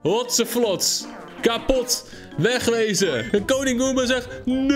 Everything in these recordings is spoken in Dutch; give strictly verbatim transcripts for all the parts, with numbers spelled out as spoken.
Hotse vlots. Kapot. Wegwezen. En koning Goomba zegt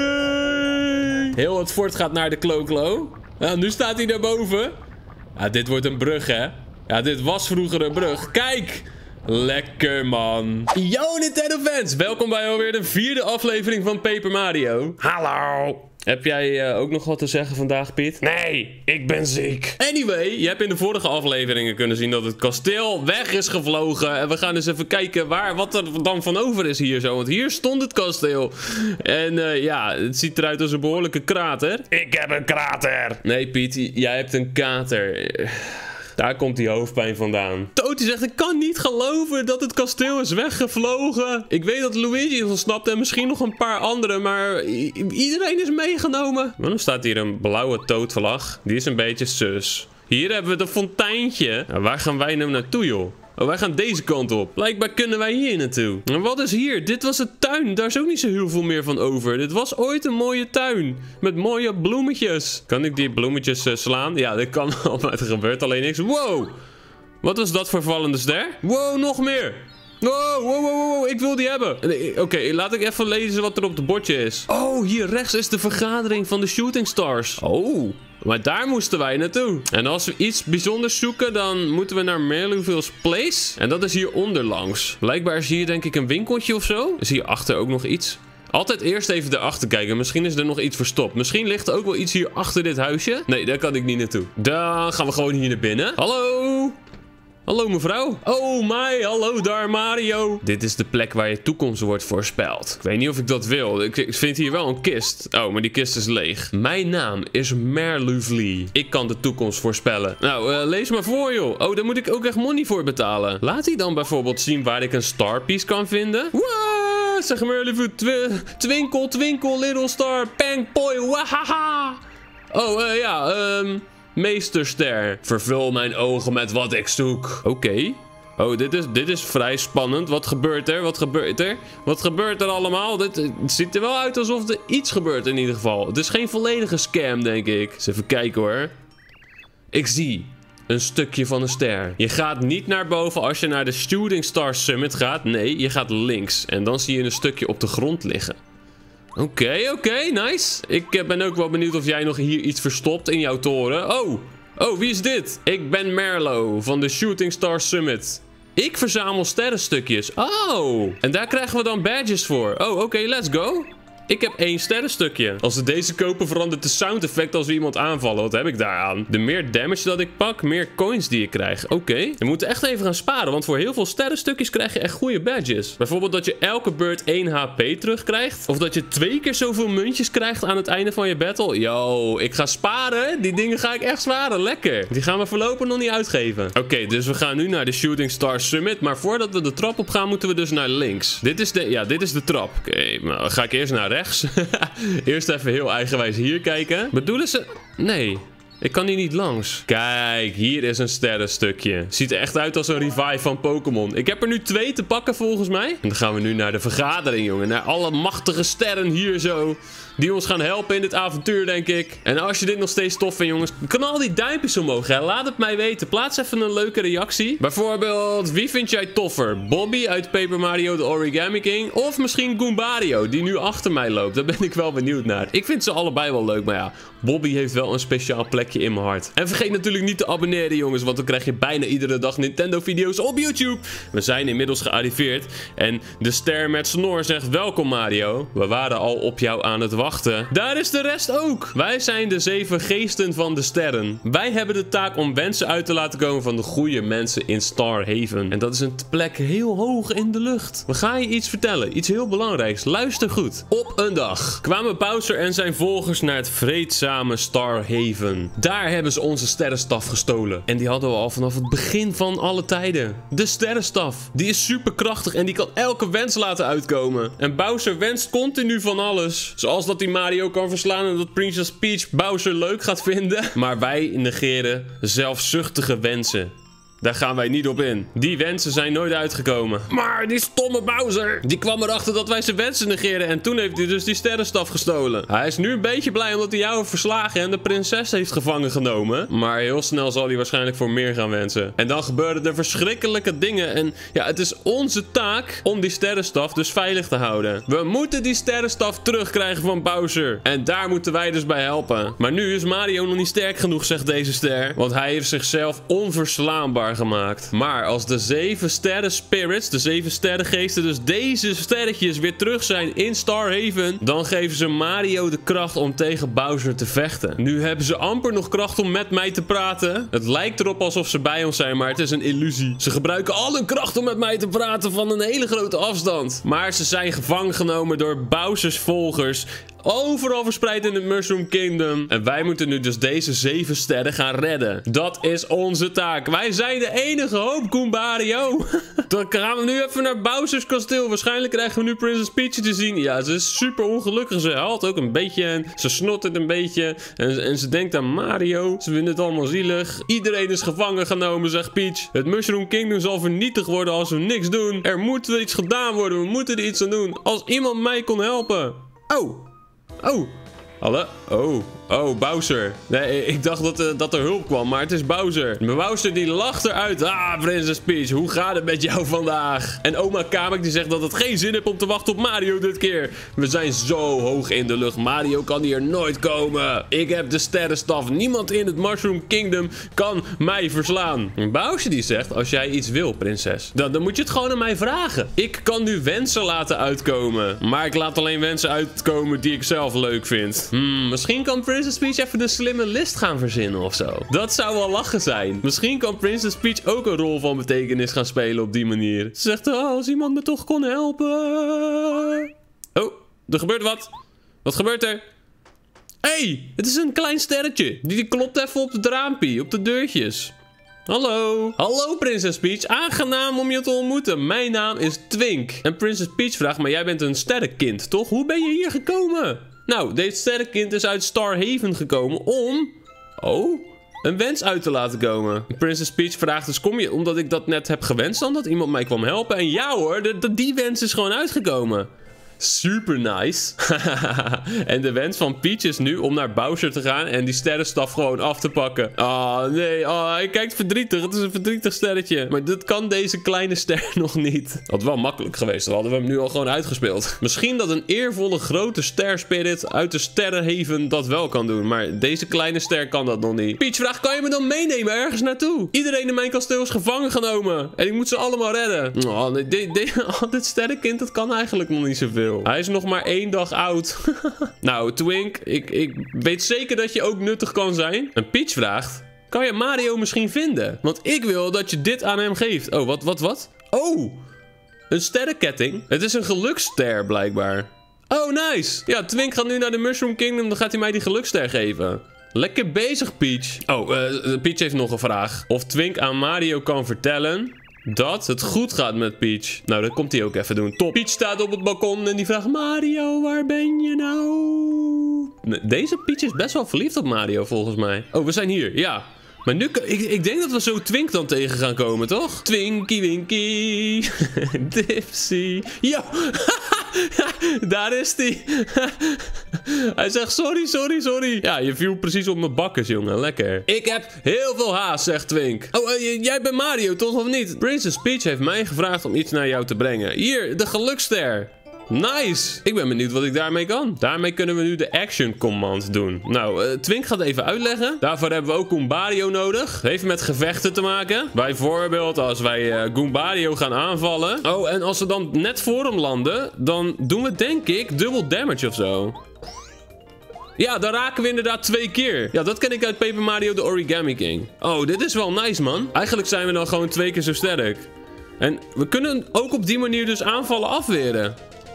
nee. Heel het fort gaat naar de Klo-Klo. Nou, nu staat hij daarboven. Ja, dit wordt een brug, hè. Ja, dit was vroeger een brug. Kijk. Lekker, man. Yo, Nintendo fans. Welkom bij alweer de vierde aflevering van Paper Mario. Hallo. Heb jij uh, ook nog wat te zeggen vandaag, Piet? Nee, ik ben ziek. Anyway, je hebt in de vorige afleveringen kunnen zien dat het kasteel weg is gevlogen. En we gaan eens even kijken waar, wat er dan van over is hier zo. Want hier stond het kasteel. En uh, ja, het ziet eruit als een behoorlijke krater. Ik heb een krater. Nee, Piet, jij hebt een kater. Daar komt die hoofdpijn vandaan. Toad zegt, ik kan niet geloven dat het kasteel is weggevlogen. Ik weet dat Luigi is ontsnapt en misschien nog een paar anderen, maar iedereen is meegenomen. Waarom staat hier een blauwe Toad-vlag? Die is een beetje sus. Hier hebben we de fonteintje. Nou, waar gaan wij nou naartoe, joh? Oh, wij gaan deze kant op. Blijkbaar kunnen wij hier naartoe. En wat is hier? Dit was een tuin. Daar is ook niet zo heel veel meer van over. Dit was ooit een mooie tuin. Met mooie bloemetjes. Kan ik die bloemetjes uh, slaan? Ja, dat kan al, maar er gebeurt alleen niks. Wow! Wat was dat voor vallende ster? Wow, nog meer! Wow, wow, wow, wow, ik wil die hebben. Oké, okay, laat ik even lezen wat er op het bordje is. Oh, hier rechts is de vergadering van de Shooting Stars. Oh, maar daar moesten wij naartoe. En als we iets bijzonders zoeken, dan moeten we naar Merluville's Place. En dat is hier onderlangs. Blijkbaar is hier denk ik een winkeltje of zo. Is hier achter ook nog iets? Altijd eerst even erachter kijken. Misschien is er nog iets verstopt. Misschien ligt er ook wel iets hier achter dit huisje. Nee, daar kan ik niet naartoe. Dan gaan we gewoon hier naar binnen. Hallo? Hallo mevrouw. Oh my, hallo daar Mario. Dit is de plek waar je toekomst wordt voorspeld. Ik weet niet of ik dat wil. Ik, ik vind hier wel een kist. Oh, maar die kist is leeg. Mijn naam is Merluville. Ik kan de toekomst voorspellen. Nou, uh, lees maar voor joh. Oh, daar moet ik ook echt money voor betalen. Laat hij dan bijvoorbeeld zien waar ik een star piece kan vinden. Wow, zeg Merluville. Tw twinkel, twinkel, little star. Pang, poi, wahaha. Oh, uh, ja, ehm... Um Meesterster, vervul mijn ogen met wat ik zoek. Oké. Okay. Oh, dit is, dit is vrij spannend. Wat gebeurt er? Wat gebeurt er? Wat gebeurt er allemaal? Dit, het ziet er wel uit alsof er iets gebeurt in ieder geval. Het is geen volledige scam, denk ik. Eens even kijken hoor. Ik zie een stukje van een ster. Je gaat niet naar boven als je naar de Shooting Star Summit gaat. Nee, je gaat links. En dan zie je een stukje op de grond liggen. Oké, okay, oké, okay, nice. Ik ben ook wel benieuwd of jij nog hier iets verstopt in jouw toren. Oh, oh, wie is dit? Ik ben Merlo van de Shooting Star Summit. Ik verzamel sterrenstukjes. Oh, en daar krijgen we dan badges voor. Oh, oké, okay, let's go. Ik heb één sterrenstukje. Als we deze kopen verandert de sound effect als we iemand aanvallen. Wat heb ik daaraan? De meer damage dat ik pak, meer coins die ik krijg. Oké. Okay. We moeten echt even gaan sparen. Want voor heel veel sterrenstukjes krijg je echt goede badges. Bijvoorbeeld dat je elke beurt één H P terugkrijgt. Of dat je twee keer zoveel muntjes krijgt aan het einde van je battle. Yo, ik ga sparen. Die dingen ga ik echt sparen. Lekker. Die gaan we voorlopig nog niet uitgeven. Oké, okay, dus we gaan nu naar de Shooting Star Summit. Maar voordat we de trap op gaan, moeten we dus naar links. Dit is de, ja, dit is de trap. Oké, okay, nou, dan ga ik eerst naar rechts. Eerst even heel eigenwijs hier kijken. Bedoelen ze... Nee. Ik kan hier niet langs. Kijk, hier is een sterrenstukje. Ziet er echt uit als een revive van Pokémon. Ik heb er nu twee te pakken volgens mij. En dan gaan we nu naar de vergadering, jongen. Naar alle machtige sterren hier zo. Die ons gaan helpen in dit avontuur, denk ik. En als je dit nog steeds tof vindt, jongens. Knal die duimpjes omhoog, hè. Laat het mij weten. Plaats even een leuke reactie. Bijvoorbeeld, wie vind jij toffer? Bobby uit Paper Mario The Origami King? Of misschien Goombario, die nu achter mij loopt. Daar ben ik wel benieuwd naar. Ik vind ze allebei wel leuk, maar ja. Bobby heeft wel een speciaal plekje in mijn hart. En vergeet natuurlijk niet te abonneren, jongens. Want dan krijg je bijna iedere dag Nintendo-video's op YouTube. We zijn inmiddels gearriveerd. En de ster met snor zegt: welkom Mario. We waren al op jou aan het wachten. Daar is de rest ook. Wij zijn de zeven geesten van de sterren. Wij hebben de taak om wensen uit te laten komen van de goede mensen in Star Haven. En dat is een plek heel hoog in de lucht. We gaan je iets vertellen. Iets heel belangrijks. Luister goed. Op een dag kwamen Bowser en zijn volgers naar het vreedzame Star Haven. Daar hebben ze onze sterrenstaf gestolen. En die hadden we al vanaf het begin van alle tijden. De sterrenstaf. Die is super krachtig en die kan elke wens laten uitkomen. En Bowser wenst continu van alles. Zoals dat hij Mario kan verslaan en dat Princess Peach Bowser leuk gaat vinden. Maar wij negeren zelfzuchtige wensen. Daar gaan wij niet op in. Die wensen zijn nooit uitgekomen. Maar die stomme Bowser, die kwam erachter dat wij zijn wensen negeerden. En toen heeft hij dus die sterrenstaf gestolen. Hij is nu een beetje blij omdat hij jou heeft verslagen en de prinses heeft gevangen genomen. Maar heel snel zal hij waarschijnlijk voor meer gaan wensen. En dan gebeuren er verschrikkelijke dingen. En ja, het is onze taak om die sterrenstaf dus veilig te houden. We moeten die sterrenstaf terugkrijgen van Bowser. En daar moeten wij dus bij helpen. Maar nu is Mario nog niet sterk genoeg, zegt deze ster. Want hij heeft zichzelf onverslaanbaar gemaakt. Maar als de zeven sterren spirits, de zeven sterrengeesten, dus deze sterretjes weer terug zijn in Star Haven, dan geven ze Mario de kracht om tegen Bowser te vechten. Nu hebben ze amper nog kracht om met mij te praten. Het lijkt erop alsof ze bij ons zijn, maar het is een illusie. Ze gebruiken al hun kracht om met mij te praten van een hele grote afstand. Maar ze zijn gevangen genomen door Bowser's volgers. Overal verspreid in het Mushroom Kingdom. En wij moeten nu dus deze zeven sterren gaan redden. Dat is onze taak. Wij zijn de enige hoop, Goombario. Dan gaan we nu even naar Bowser's kasteel. Waarschijnlijk krijgen we nu Princess Peach te zien. Ja, ze is super ongelukkig. Ze huilt ook een beetje en ze snottert een beetje. En, en ze denkt aan Mario. Ze vindt het allemaal zielig. Iedereen is gevangen genomen, zegt Peach. Het Mushroom Kingdom zal vernietigd worden als we niks doen. Er moet wel iets gedaan worden. We moeten er iets aan doen. Als iemand mij kon helpen. Oh. Oh, hallo? Oh, oh, Bowser. Nee, ik dacht dat, uh, dat er hulp kwam, maar het is Bowser. Bowser die lacht eruit. Ah, Princess Peach, hoe gaat het met jou vandaag? En oma Kamek die zegt dat het geen zin heeft om te wachten op Mario dit keer. We zijn zo hoog in de lucht. Mario kan hier nooit komen. Ik heb de sterrenstaf. Niemand in het Mushroom Kingdom kan mij verslaan. Bowser die zegt, als jij iets wil, prinses, dan, dan moet je het gewoon aan mij vragen. Ik kan nu wensen laten uitkomen. Maar ik laat alleen wensen uitkomen die ik zelf leuk vind. Hmm, misschien kan Princess Peach even een slimme list gaan verzinnen of zo. Dat zou wel lachen zijn. Misschien kan Princess Peach ook een rol van betekenis gaan spelen op die manier. Ze zegt, oh, als iemand me toch kon helpen. Oh, er gebeurt wat. Wat gebeurt er? Hé, hey, het is een klein sterretje. Die klopt even op het raampje, op de deurtjes. Hallo. Hallo Princess Peach. Aangenaam om je te ontmoeten. Mijn naam is Twink. En Princess Peach vraagt, maar jij bent een sterrenkind, toch? Hoe ben je hier gekomen? Nou, deze sterrenkind is uit Star Haven gekomen om... Oh, een wens uit te laten komen. Princess Peach vraagt dus, kom je omdat ik dat net heb gewenst dan? Dat iemand mij kwam helpen? En ja hoor, de, de, die wens is gewoon uitgekomen. Super nice. En de wens van Peach is nu om naar Bowser te gaan en die sterrenstaf gewoon af te pakken. Oh nee, oh, hij kijkt verdrietig. Het is een verdrietig sterretje. Maar dit kan deze kleine ster nog niet. Dat had wel makkelijk geweest. Dan hadden we hem nu al gewoon uitgespeeld. Misschien dat een eervolle grote ster-spirit uit de sterrenhaven dat wel kan doen. Maar deze kleine ster kan dat nog niet. Peach vraagt, kan je me dan meenemen ergens naartoe? Iedereen in mijn kasteel is gevangen genomen. En ik moet ze allemaal redden. Oh, nee, dit, dit, oh, dit sterrenkind, dat kan eigenlijk nog niet zoveel. Hij is nog maar één dag oud. Nou, Twink, ik, ik weet zeker dat je ook nuttig kan zijn. En Peach vraagt, kan je Mario misschien vinden? Want ik wil dat je dit aan hem geeft. Oh, wat, wat, wat? Oh, een sterrenketting. Het is een geluksster, blijkbaar. Oh, nice. Ja, Twink gaat nu naar de Mushroom Kingdom. Dan gaat hij mij die geluksster geven. Lekker bezig, Peach. Oh, uh, Peach heeft nog een vraag. Of Twink aan Mario kan vertellen dat het goed gaat met Peach. Nou, dat komt hij ook even doen. Top. Peach staat op het balkon en die vraagt, Mario, waar ben je nou? Deze Peach is best wel verliefd op Mario, volgens mij. Oh, we zijn hier. Ja. Maar nu, ik, ik denk dat we zo Twink dan tegen gaan komen, toch? Twinkie Winkie. Dipsy. Yo. Daar is hij. Hij zegt sorry, sorry, sorry. Ja, je viel precies op mijn bakkes, jongen. Lekker. Ik heb heel veel haast, zegt Twink. Oh, uh, jij bent Mario, toch of niet? Princess Peach heeft mij gevraagd om iets naar jou te brengen. Hier, de gelukster. Nice! Ik ben benieuwd wat ik daarmee kan. Daarmee kunnen we nu de action command doen. Nou, uh, Twink gaat even uitleggen. Daarvoor hebben we ook Goombario nodig. Het heeft met gevechten te maken. Bijvoorbeeld als wij uh, Goombario gaan aanvallen. Oh, en als we dan net voor hem landen, dan doen we denk ik dubbel damage of zo. Ja, dan raken we inderdaad twee keer. Ja, dat ken ik uit Paper Mario The Origami King. Oh, dit is wel nice, man. Eigenlijk zijn we dan gewoon twee keer zo sterk. En we kunnen ook op die manier dus aanvallen afweren.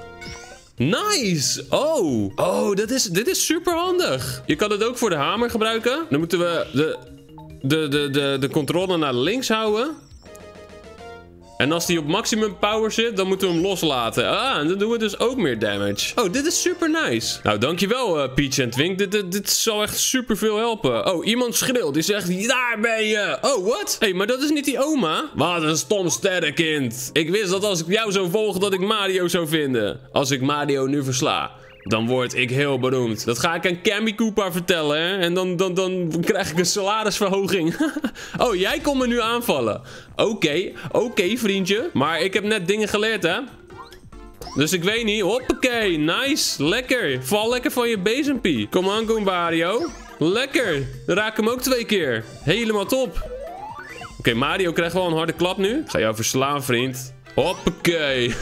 Nice! Oh! Oh, dit is, dit is super handig. Je kan het ook voor de hamer gebruiken. Dan moeten we de, de, de, de, de controle naar links houden. En als die op maximum power zit, dan moeten we hem loslaten. Ah, en dan doen we dus ook meer damage. Oh, dit is super nice. Nou, dankjewel uh, Peach en Twink. Dit, dit, dit zal echt super veel helpen. Oh, iemand schreeuwt. Die zegt, daar ben je. Oh, wat? Hé, hey, maar dat is niet die oma. Wat een stom sterrenkind. Ik wist dat als ik jou zou volgen, dat ik Mario zou vinden. Als ik Mario nu versla, dan word ik heel beroemd. Dat ga ik aan Cammy Koopa vertellen, hè. En dan, dan, dan krijg ik een salarisverhoging. Oh, jij komt me nu aanvallen. Oké, okay, oké, okay, vriendje. Maar ik heb net dingen geleerd, hè. Dus ik weet niet. Hoppakee, nice. Lekker. Val lekker van je bezempie. Kom aan, Goombario. Lekker. Dan raak ik hem ook twee keer. Helemaal top. Oké, okay, Mario krijgt wel een harde klap nu. Ik ga jou verslaan, vriend. Hoppakee.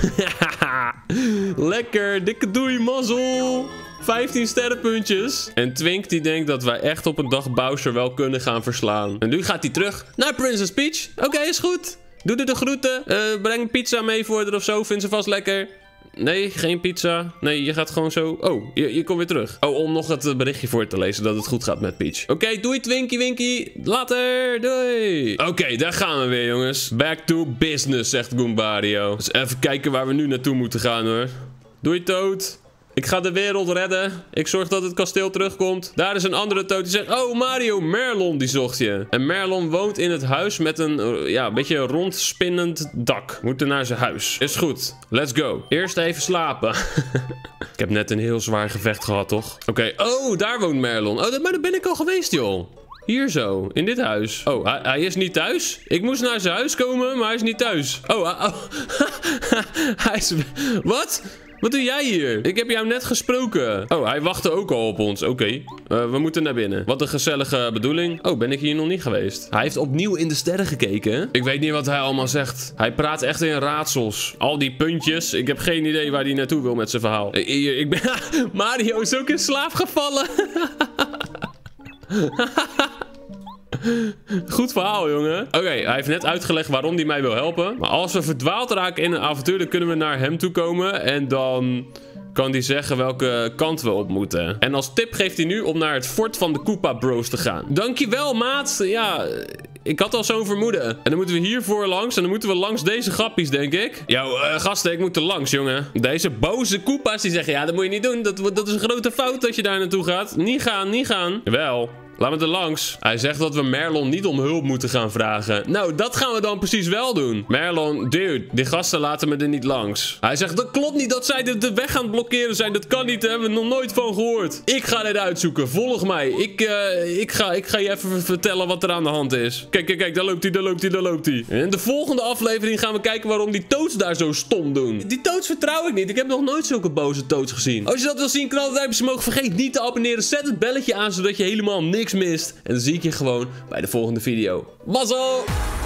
Lekker. Dikke doei, mazzel. vijftien sterrenpuntjes. En Twink die denkt dat wij echt op een dag Bowser wel kunnen gaan verslaan. En nu gaat hij terug naar Princess Peach. Oké, okay, is goed. Doe er de groeten. Uh, breng een pizza mee voor haar of zo. Vindt ze vast lekker. Nee, geen pizza. Nee, je gaat gewoon zo... Oh, je, je komt weer terug. Oh, om nog het berichtje voor te lezen dat het goed gaat met Peach. Oké, okay, doei Twinkie Winkie. Later, doei. Oké, okay, daar gaan we weer, jongens. Back to business, zegt Goombario. Dus even kijken waar we nu naartoe moeten gaan, hoor. Doei, Toad. Ik ga de wereld redden. Ik zorg dat het kasteel terugkomt. Daar is een andere Toad die zegt... Oh, Mario, Merlon, die zocht je. En Merlon woont in het huis met een... Uh, ja, een beetje rondspinnend dak. Moeten naar zijn huis. Is goed. Let's go. Eerst even slapen. Ik heb net een heel zwaar gevecht gehad, toch? Oké. Okay. Oh, daar woont Merlon. Oh, maar daar ben ik al geweest, joh. Hier zo, in dit huis. Oh, hij, hij is niet thuis? Ik moest naar zijn huis komen, maar hij is niet thuis. Oh, uh, oh. Hij is... Wat? Wat doe jij hier? Ik heb jou net gesproken. Oh, hij wachtte ook al op ons. Oké, okay. uh, we moeten naar binnen. Wat een gezellige bedoeling. Oh, ben ik hier nog niet geweest? Hij heeft opnieuw in de sterren gekeken. Ik weet niet wat hij allemaal zegt. Hij praat echt in raadsels. Al die puntjes. Ik heb geen idee waar hij naartoe wil met zijn verhaal. Ik, ik ben... Mario is ook in slaap gevallen. Goed verhaal, jongen. Oké, okay, hij heeft net uitgelegd waarom hij mij wil helpen. Maar als we verdwaald raken in een avontuur, dan kunnen we naar hem toe komen. En dan kan hij zeggen welke kant we op moeten. En als tip geeft hij nu om naar het fort van de Koopa Bros te gaan. Dankjewel, maat. Ja... Ik had al zo'n vermoeden. En dan moeten we hiervoor langs. En dan moeten we langs deze grappies, denk ik. Yo, uh, gasten, ik moet er langs, jongen. Deze boze Koopa's die zeggen... Ja, dat moet je niet doen. Dat, dat is een grote fout dat je daar naartoe gaat. Niet gaan, niet gaan. Wel. Laat me er langs. Hij zegt dat we Merlon niet om hulp moeten gaan vragen. Nou, dat gaan we dan precies wel doen. Merlon, dude, die gasten laten me er niet langs. Hij zegt, dat klopt niet dat zij de, de weg aan het blokkeren zijn. Dat kan niet, daar hebben we nog nooit van gehoord. Ik ga dit uitzoeken. Volg mij. Ik, uh, ik, ga, ik ga je even vertellen wat er aan de hand is. Kijk, kijk, kijk. Daar loopt hij, daar loopt hij, daar loopt hij. En in de volgende aflevering gaan we kijken waarom die Toads daar zo stom doen. Die Toads vertrouw ik niet. Ik heb nog nooit zulke boze Toads gezien. Als je dat wil zien, knal het duimpje omhoog. Vergeet niet te abonneren. Zet het belletje aan, zodat je helemaal niks mist. En dan zie ik je gewoon bij de volgende video. Mazzel!